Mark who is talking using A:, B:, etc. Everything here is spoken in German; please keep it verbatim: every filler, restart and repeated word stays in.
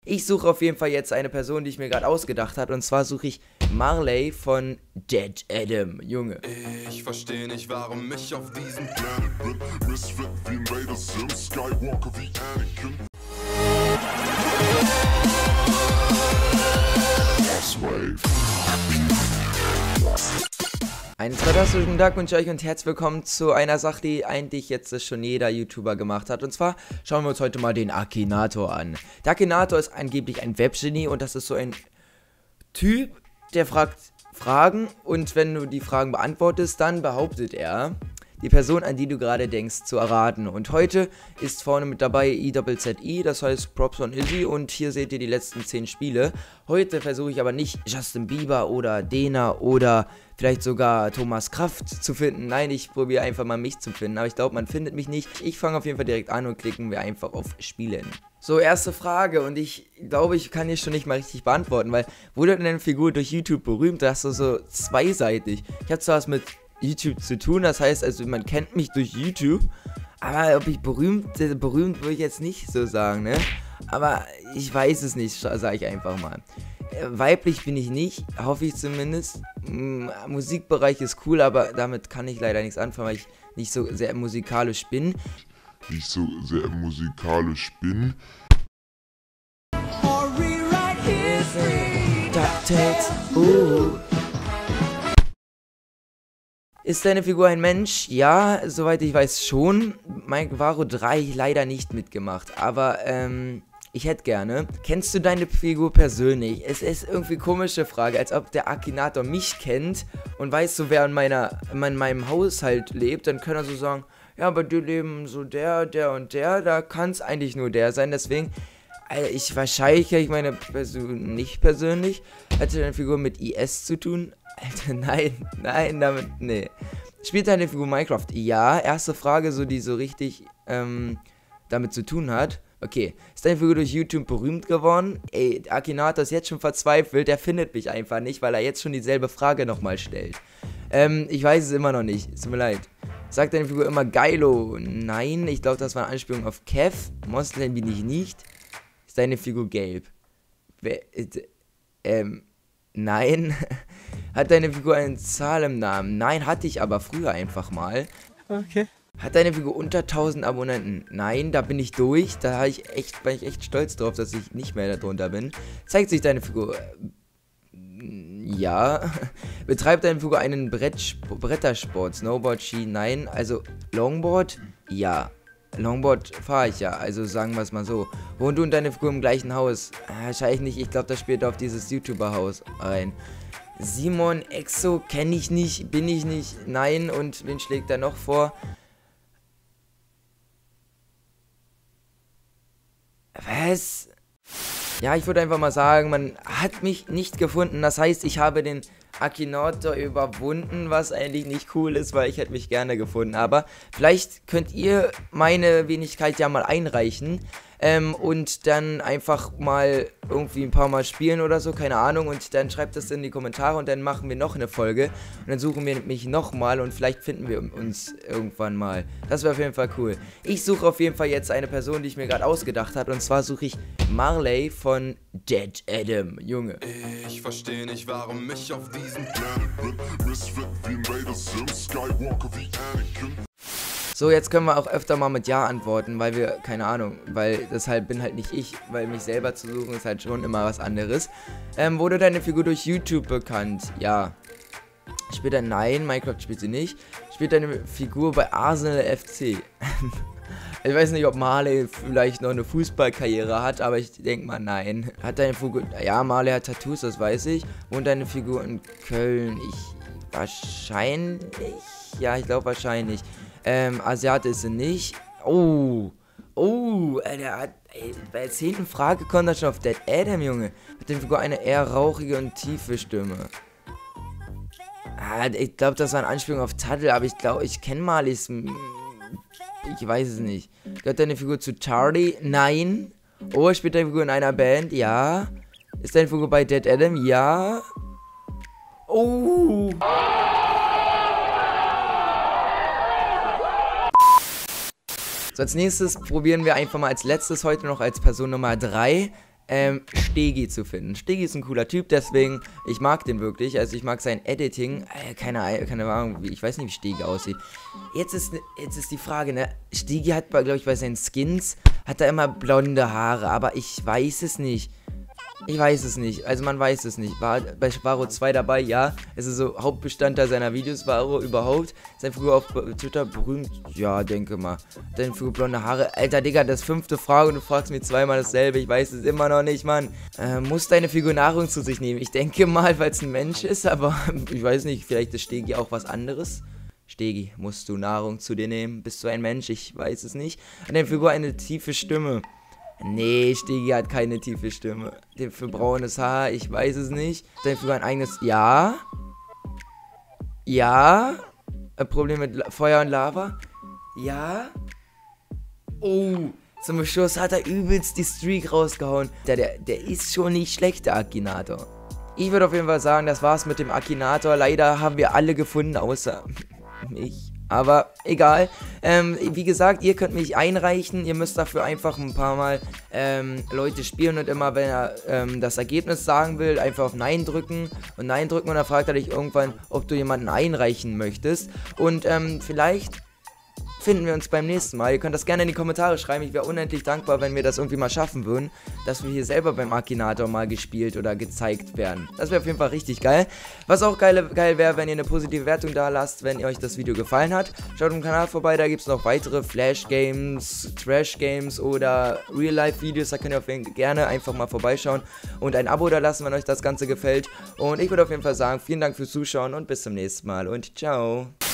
A: Ich suche auf jeden Fall jetzt eine Person, die ich mir gerade ausgedacht habe. Und zwar suche ich Marley von Dead Adam. Junge.
B: Ich verstehe nicht, warum mich auf diesem Planet bin. Misfit wie Vader Sims, Skywalker wie Anakin.
A: Einen fantastischen Tag wünsche ich euch und herzlich willkommen zu einer Sache, die eigentlich jetzt schon jeder YouTuber gemacht hat. Und zwar schauen wir uns heute mal den Akinator an. Der Akinator ist angeblich ein Webgenie und das ist so ein Typ, der fragt Fragen und wenn du die Fragen beantwortest, dann behauptet er, die Person, an die du gerade denkst, zu erraten. Und heute ist vorne mit dabei I Z Z I, das heißt Props on Izzy, und hier seht ihr die letzten zehn Spiele. Heute versuche ich aber nicht Justin Bieber oder Dena oder vielleicht sogar Thomas Kraft zu finden. Nein, ich probiere einfach mal mich zu finden, aber ich glaube, man findet mich nicht. Ich fange auf jeden Fall direkt an und klicken wir einfach auf Spielen. So, erste Frage, und ich glaube, ich kann hier schon nicht mal richtig beantworten, weil wurde denn eine Figur durch YouTube berühmt? Das ist so zweiseitig. Ich habe zwar was mit YouTube zu tun, das heißt, also man kennt mich durch YouTube, aber ob ich berühmt, berühmt würde ich jetzt nicht so sagen, ne? Aber ich weiß es nicht, sage ich einfach mal. Weiblich bin ich nicht, hoffe ich zumindest. M Musikbereich ist cool, aber damit kann ich leider nichts anfangen, weil ich nicht so sehr musikalisch bin.
B: Nicht so sehr musikalisch bin.
A: DuckTales, uh. Ist deine Figur ein Mensch? Ja, soweit ich weiß schon. Mike Varo drei leider nicht mitgemacht, aber ähm, ich hätte gerne. Kennst du deine Figur persönlich? Es ist irgendwie eine komische Frage, als ob der Akinator mich kennt und weiß so, wer in, meiner, in meinem Haushalt lebt. Dann kann er so sagen, ja, bei dir leben so der, der und der, da kann es eigentlich nur der sein. Deswegen, also ich wahrscheinlich, ich meine Person nicht persönlich. Hatte deine Figur mit I S zu tun? Alter, nein, nein, damit, nee. Spielt deine Figur Minecraft? Ja, erste Frage, so die so richtig ähm, damit zu tun hat. Okay, ist deine Figur durch YouTube berühmt geworden? Ey, Akinator ist jetzt schon verzweifelt, der findet mich einfach nicht, weil er jetzt schon dieselbe Frage nochmal stellt. Ähm, ich weiß es immer noch nicht, es tut mir leid. Sagt deine Figur immer Geilo? Nein, ich glaube, das war eine Anspielung auf Kev. Moslem bin ich nicht. Ist deine Figur gelb? Wer, äh, ähm, nein. Hat deine Figur eine Zahl im Namen? Nein, hatte ich aber früher einfach mal.
C: Okay.
A: Hat deine Figur unter tausend Abonnenten? Nein, da bin ich durch. Da ich echt, bin ich echt stolz drauf, dass ich nicht mehr darunter bin. Zeigt sich deine Figur? Ja. Betreibt deine Figur einen Brett, Brettersport? Snowboard, Ski? Nein. Also Longboard? Ja. Longboard fahre ich ja, also sagen wir es mal so. Wohnt du und deine Figur im gleichen Haus? Äh, wahrscheinlich nicht, ich glaube, das spielt auf dieses YouTuber-Haus rein. Simon, Exo, kenne ich nicht, bin ich nicht, nein, und wen schlägt er noch vor? Was? Ja, ich würde einfach mal sagen, man hat mich nicht gefunden, das heißt, ich habe den Akinator überwunden, was eigentlich nicht cool ist, weil ich hätte mich gerne gefunden, aber vielleicht könnt ihr meine Wenigkeit ja mal einreichen ähm, und dann einfach mal irgendwie ein paar Mal spielen oder so, keine Ahnung, und dann schreibt das in die Kommentare und dann machen wir noch eine Folge und dann suchen wir mich nochmal und vielleicht finden wir uns irgendwann mal. Das wäre auf jeden Fall cool. Ich suche auf jeden Fall jetzt eine Person, die ich mir gerade ausgedacht habe, und zwar suche ich Marley von Dead Adam. Junge.
B: Ich verstehe nicht, warum mich auf diesem Planet bin. Misfit wie Vader Sims, Skywalker wie Anakin.
A: So, jetzt können wir auch öfter mal mit Ja antworten, weil wir, keine Ahnung, weil deshalb bin halt nicht ich, weil mich selber zu suchen ist halt schon immer was anderes. Ähm, wurde deine Figur durch YouTube bekannt? Ja. Spielt er? Nein, Minecraft spielt sie nicht. Spielt deine Figur bei Arsenal F C? Ich weiß nicht, ob Marley vielleicht noch eine Fußballkarriere hat, aber ich denke mal, nein. Hat deine Figur... Ja, Marley hat Tattoos, das weiß ich. Wohnt deine Figur in Köln? Ich... Wahrscheinlich? Ja, ich glaube wahrscheinlich. Ähm, Asiate ist sie nicht. Oh. Oh, der hat... Ey, bei der zehnten Frage kommt er schon auf Dead Adam, Junge. Hat deine Figur eine eher rauchige und tiefe Stimme? Ah, ich glaube, das war eine Anspielung auf Tuttle, aber ich glaube, ich kenne Marleys... Ich weiß es nicht. Gehört deine Figur zu Charlie? Nein. Oh, spielt deine Figur in einer Band? Ja. Ist deine Figur bei Dead Adam? Ja. Oh. So, als nächstes probieren wir einfach mal als letztes heute noch als Person Nummer drei ähm, Stegi zu finden. Stegi ist ein cooler Typ, deswegen, ich mag den wirklich, also ich mag sein Editing, äh, keine, keine Ahnung, ich weiß nicht, wie Stegi aussieht. Jetzt ist, jetzt ist die Frage, ne, Stegi hat, glaube ich, bei seinen Skins, hat er immer blonde Haare, aber ich weiß es nicht. Ich weiß es nicht, also man weiß es nicht. War bei Varo zwei dabei, ja. Es ist so Hauptbestandteil seiner Videos, Varo überhaupt. Seine Figur auf Twitter berühmt, ja, denke mal. Seine Figur blonde Haare. Alter, Digga, das fünfte Frage und du fragst mir zweimal dasselbe. Ich weiß es immer noch nicht, Mann. Äh, muss deine Figur Nahrung zu sich nehmen? Ich denke mal, weil es ein Mensch ist, aber ich weiß nicht, vielleicht ist Stegi auch was anderes. Stegi, musst du Nahrung zu dir nehmen? Bist du ein Mensch? Ich weiß es nicht. Und deine Figur eine tiefe Stimme. Nee, Stegi hat keine tiefe Stimme. Für braunes Haar, ich weiß es nicht. Deine Figur ein eigenes... Ja? Ja? Ein Problem mit Feuer und Lava? Ja? Oh, zum Schluss hat er übelst die Streak rausgehauen. Der, der, der ist schon nicht schlecht, der Akinator. Ich würde auf jeden Fall sagen, das war's mit dem Akinator. Leider haben wir alle gefunden, außer mich. Aber egal. Ähm, wie gesagt, ihr könnt mich einreichen. Ihr müsst dafür einfach ein paar Mal ähm, Leute spielen und immer, wenn er ähm, das Ergebnis sagen will, einfach auf Nein drücken und Nein drücken und dann fragt er dich irgendwann, ob du jemanden einreichen möchtest. Und ähm, vielleicht finden wir uns beim nächsten Mal. Ihr könnt das gerne in die Kommentare schreiben. Ich wäre unendlich dankbar, wenn wir das irgendwie mal schaffen würden, dass wir hier selber beim Akinator mal gespielt oder gezeigt werden. Das wäre auf jeden Fall richtig geil. Was auch geil, geil wäre, wenn ihr eine positive Wertung da lasst, wenn ihr euch das Video gefallen hat. Schaut im Kanal vorbei, da gibt es noch weitere Flash-Games, Trash-Games oder Real-Life-Videos. Da könnt ihr auf jeden Fall gerne einfach mal vorbeischauen und ein Abo da lassen, wenn euch das Ganze gefällt. Und ich würde auf jeden Fall sagen, vielen Dank fürs Zuschauen und bis zum nächsten Mal und ciao.